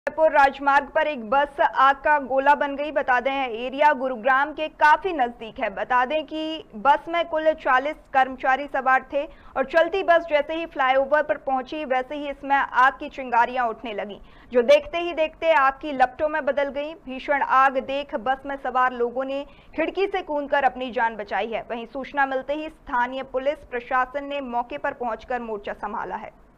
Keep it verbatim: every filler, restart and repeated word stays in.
जयपुर राजमार्ग पर एक बस आग का गोला बन गई। बता दें एरिया गुरुग्राम के काफी नजदीक है। बता दें कि बस में कुल चालीस कर्मचारी सवार थे और चलती बस जैसे ही फ्लाईओवर पर पहुंची वैसे ही इसमें आग की चिंगारियां उठने लगी, जो देखते ही देखते आग की लपटों में बदल गई। भीषण आग देख बस में सवार लोगों ने खिड़की से कूदकर अपनी जान बचाई है। वहीं सूचना मिलते ही स्थानीय पुलिस प्रशासन ने मौके पर पहुंचकर मोर्चा संभाला है।